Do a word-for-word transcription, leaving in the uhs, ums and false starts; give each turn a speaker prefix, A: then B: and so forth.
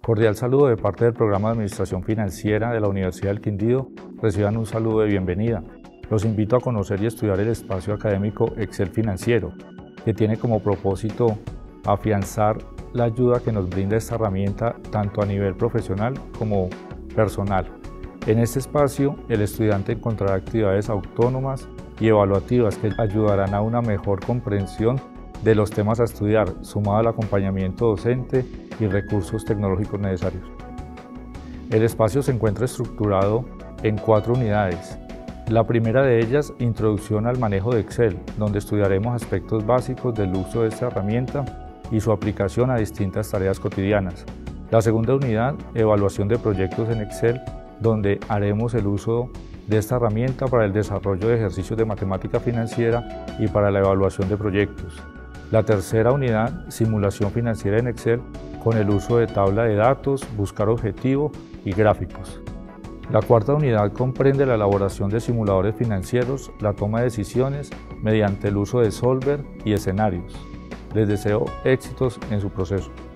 A: Cordial saludo de parte del Programa de Administración Financiera de la Universidad del Quindío. Reciban un saludo de bienvenida. Los invito a conocer y estudiar el espacio académico Excel Financiero, que tiene como propósito afianzar la ayuda que nos brinda esta herramienta tanto a nivel profesional como personal. En este espacio, el estudiante encontrará actividades autónomas y evaluativas que ayudarán a una mejor comprensión de los temas a estudiar, sumado al acompañamiento docente y recursos tecnológicos necesarios. El espacio se encuentra estructurado en cuatro unidades. La primera de ellas, Introducción al manejo de Excel, donde estudiaremos aspectos básicos del uso de esta herramienta y su aplicación a distintas tareas cotidianas. La segunda unidad, Evaluación de proyectos en Excel, donde haremos el uso de esta herramienta para el desarrollo de ejercicios de matemática financiera y para la evaluación de proyectos. La tercera unidad, Simulación financiera en Excel, con el uso de tabla de datos, buscar objetivo y gráficos. La cuarta unidad comprende la elaboración de simuladores financieros, la toma de decisiones mediante el uso de Solver y escenarios. Les deseo éxitos en su proceso.